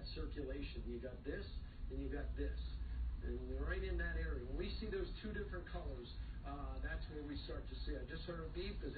circulation. You got this, and you got this. And right in that area. When we see those two different colors, that's where we start to see. I just heard a beep.